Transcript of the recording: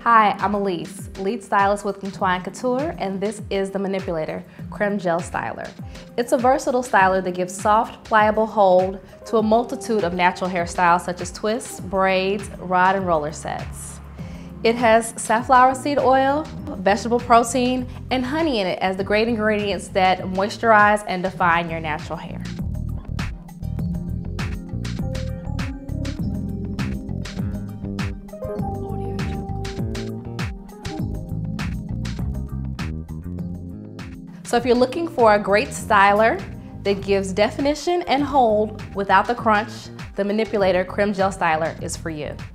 Hi, I'm Elise, lead stylist with Entwine Couture, and this is the Manipulator Creme Jelle Styler. It's a versatile styler that gives soft, pliable hold to a multitude of natural hairstyles such as twists, braids, rod and roller sets. It has safflower seed oil, vegetable protein, and honey in it as the great ingredients that moisturize and define your natural hair. So if you're looking for a great styler that gives definition and hold without the crunch, the Manipulator Creme Jelle Styler is for you.